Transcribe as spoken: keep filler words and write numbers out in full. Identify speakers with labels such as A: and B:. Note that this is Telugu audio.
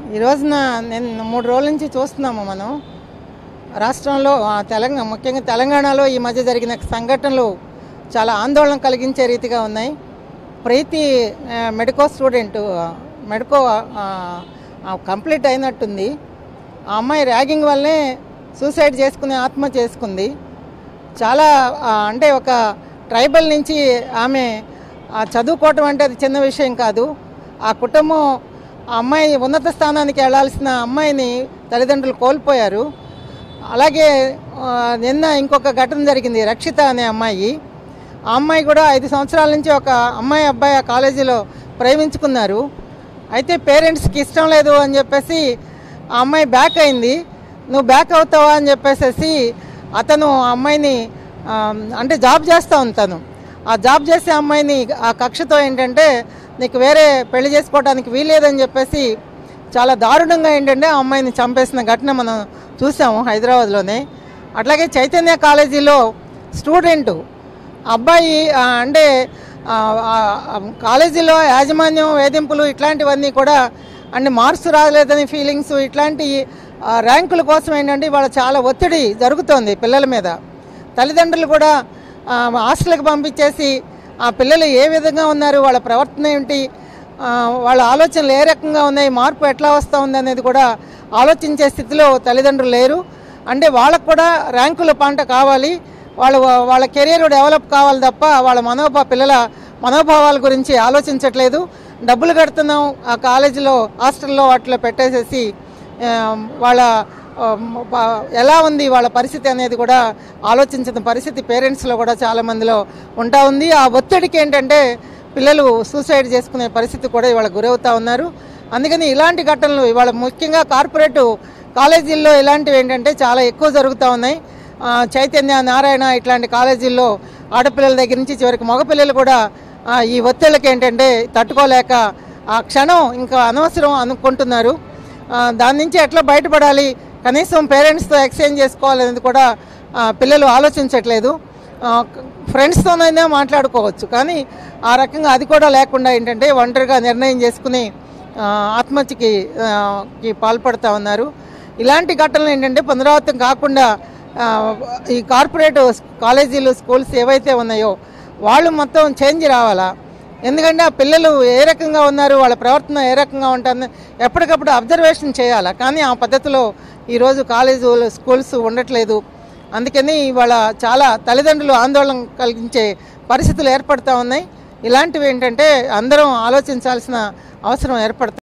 A: ఈ రోజున నేను మూడు రోజుల నుంచి చూస్తున్నాము మనం రాష్ట్రంలో తెలంగాణ ముఖ్యంగా తెలంగాణలో ఈ మధ్య జరిగిన సంఘటనలు చాలా ఆందోళన కలిగించే రీతిగా ఉన్నాయి. Preethi medico student medico complete అయినట్టుంది. ఆ అమ్మాయి ర్యాగింగ్ వల్లే సూసైడ్ చేసుకుని ఆత్మ చేసుకుంది. చాలా అంటే ఒక ట్రైబల్ నుంచి ఆమె చదువుకోవటం అంటే అది చిన్న విషయం కాదు. ఆ కుటుంబం ఆ అమ్మాయి ఉన్నత స్థానానికి వెళ్ళాల్సిన అమ్మాయిని తల్లిదండ్రులు కోల్పోయారు. అలాగే నిన్న ఇంకొక ఘటన జరిగింది. రక్షిత అనే అమ్మాయి ఆ అమ్మాయి కూడా ఐదు సంవత్సరాల నుంచి ఒక అమ్మాయి అబ్బాయి ఆ కాలేజీలో ప్రేమించుకున్నారు. అయితే పేరెంట్స్కి ఇష్టం లేదు అని చెప్పేసి ఆ అమ్మాయి బ్యాక్ అయింది. నువ్వు బ్యాక్ అవుతావా అని చెప్పేసి అతను ఆ అమ్మాయిని అంటే జాబ్ చేస్తూ ఉంటాను ఆ జాబ్ చేసే అమ్మాయిని ఆ కక్షతో ఏంటంటే నీకు వేరే పెళ్లి చేసుకోవడానికి వీల్లేదని చెప్పేసి చాలా దారుణంగా ఏంటంటే ఆ అమ్మాయిని చంపేసిన ఘటన మనం చూసాము హైదరాబాద్లోనే. అట్లాగే చైతన్య కాలేజీలో స్టూడెంటు అబ్బాయి అంటే కాలేజీలో యాజమాన్యం వేధింపులు ఇట్లాంటివన్నీ కూడా అంటే మార్క్స్ రాలేదని ఫీలింగ్స్ ఇట్లాంటి ర్యాంకుల కోసం ఏంటంటే ఇవాళ చాలా ఒత్తిడి జరుగుతోంది పిల్లల మీద. తల్లిదండ్రులు కూడా హాస్టల్కి పంపించేసి ఆ పిల్లలు ఏ విధంగా ఉన్నారు, వాళ్ళ ప్రవర్తన ఏమిటి, వాళ్ళ ఆలోచనలు ఏ రకంగా ఉన్నాయి, మార్పు ఎట్లా వస్తూ ఉంది అనేది కూడా ఆలోచించే స్థితిలో తల్లిదండ్రులు లేరు. అంటే వాళ్ళకు కూడా ర్యాంకుల పంట కావాలి, వాళ్ళ వాళ్ళ కెరీర్ డెవలప్ కావాలి తప్ప వాళ్ళ మనోభా పిల్లల మనోభావాల గురించి ఆలోచించట్లేదు. డబ్బులు కడుతున్నాం ఆ కాలేజీలో హాస్టల్లో వాటిలో పెట్టేసేసి వాళ్ళ ఎలా ఉంది వాళ్ళ పరిస్థితి అనేది కూడా ఆలోచించిన పరిస్థితి పేరెంట్స్లో కూడా చాలామందిలో ఉంటా ఉంది. ఆ ఒత్తిడికి ఏంటంటే పిల్లలు సూసైడ్ చేసుకునే పరిస్థితి కూడా ఇవాళ గురవుతూ ఉన్నారు. అందుకని ఇలాంటి ఘటనలు ఇవాళ ముఖ్యంగా కార్పొరేట్ కాలేజీల్లో ఇలాంటివి ఏంటంటే చాలా ఎక్కువ జరుగుతూ ఉన్నాయి. చైతన్య నారాయణ ఇట్లాంటి కాలేజీల్లో ఆడపిల్లల దగ్గర నుంచి చివరికి మగపిల్లలు కూడా ఈ ఒత్తిళ్ళకి ఏంటంటే తట్టుకోలేక ఆ క్షణం ఇంకా అనవసరం అనుకుంటున్నారు. దాని నుంచి ఎట్లా బయటపడాలి, కనీసం పేరెంట్స్తో ఎక్స్చేంజ్ చేసుకోవాలనేది కూడా పిల్లలు ఆలోచించట్లేదు. ఫ్రెండ్స్తోనైనా మాట్లాడుకోవచ్చు, కానీ ఆ రకంగా అది కూడా లేకుండా ఏంటంటే ఒంటరిగా నిర్ణయం చేసుకుని ఆత్మహత్యకి పాల్పడుతూ ఉన్నారు. ఇలాంటి ఘటనలు ఏంటంటే పునరావృతం కాకుండా ఈ కార్పొరేట్ కాలేజీలు స్కూల్స్ ఏవైతే ఉన్నాయో వాళ్ళు మొత్తం చేంజ్ రావాలా. ఎందుకంటే ఆ పిల్లలు ఏ రకంగా ఉన్నారు, వాళ్ళ ప్రవర్తన ఏ రకంగా ఉంటుంది ఎప్పటికప్పుడు అబ్జర్వేషన్ చేయాలి. కానీ ఆ పద్ధతిలో ఈరోజు కాలేజీలు స్కూల్స్ ఉండట్లేదు. అందుకని ఇవాళ చాలా తల్లిదండ్రులు ఆందోళన కలిగించే పరిస్థితులు ఏర్పడుతూ ఉన్నాయి. ఇలాంటివి ఏంటంటే అందరం ఆలోచించాల్సిన అవసరం ఏర్పడుతుంది.